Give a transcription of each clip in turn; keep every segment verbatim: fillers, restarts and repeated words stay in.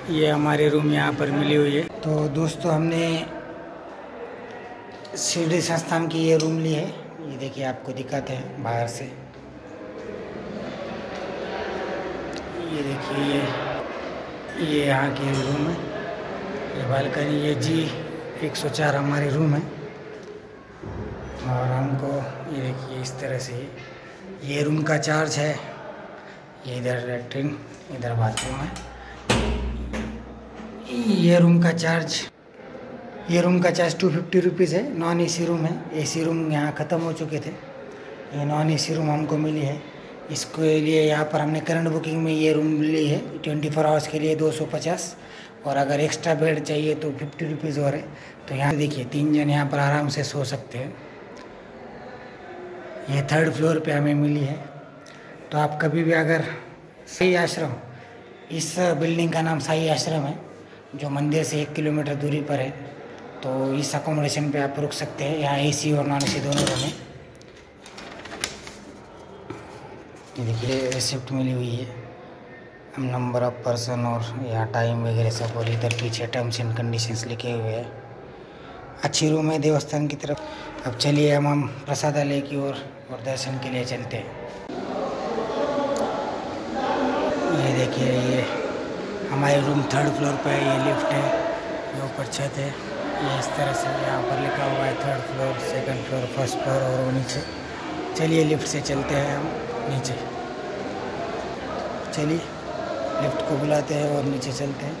ये हमारे रूम यहाँ पर मिली हुई है। तो दोस्तों हमने शिरडी संस्थान की ये रूम ली है। ये देखिए आपको दिखाते हैं बाहर से। ये देखिए ये ये यहाँ की रूम है। ये बालकनी ये जी एक सौ चार हमारी रूम है। और हमको ये देखिए इस तरह से ये रूम का चार्ज है। ये इधर लैट्रिन इधर बाथरूम है। ये रूम का चार्ज ये रूम का चार्ज टू फिफ्टी रुपीज़ है। नॉन एसी रूम है। एसी रूम यहाँ ख़त्म हो चुके थे। ये नॉन एसी रूम हमको मिली है। इसके लिए यहाँ पर हमने करंट बुकिंग में ये रूम ली है। ट्वेंटी फोर आवर्स के लिए दो सौ पचास, और अगर एक्स्ट्रा बेड चाहिए तो फिफ्टी रुपीज़ और है। तो यहाँ देखिए तीन जन यहाँ पर आराम से सो सकते हैं। ये थर्ड फ्लोर पे हमें मिली है। तो आप कभी भी अगर साई आश्रम, इस बिल्डिंग का नाम साई आश्रम है, जो मंदिर से एक किलोमीटर दूरी पर है, तो इस अकोमोडेशन पे आप रुक सकते हैं। यहाँ एसी और नॉन एसी दोनों रूम है। ये देखिए रिसिप्ट मिली हुई है, हम नंबर ऑफ पर्सन और यहाँ टाइम वगैरह सब, और इधर पीछे टर्म्स एंड कंडीशंस लिखे हुए हैं। अच्छी रूम है देवस्थान की तरफ। अब चलिए हम हम प्रसादालय की ओर और, और दर्शन के लिए चलते हैं। ये देखिए ये हमारे रूम थर्ड फ्लोर पे है। ये लिफ्ट है, ये ऊपर छत है। ये इस तरह से यहाँ पर लिखा हुआ है third floor, second floor, first floor और वो नीचे। चलिए लिफ्ट से चलते हैं हम नीचे। चलिए लिफ्ट को बुलाते हैं और नीचे चलते हैं।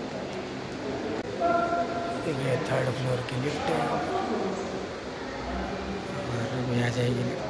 ये थर्ड फ्लोर की लिफ्ट है और अभी आ जाएगी लिफ्ट।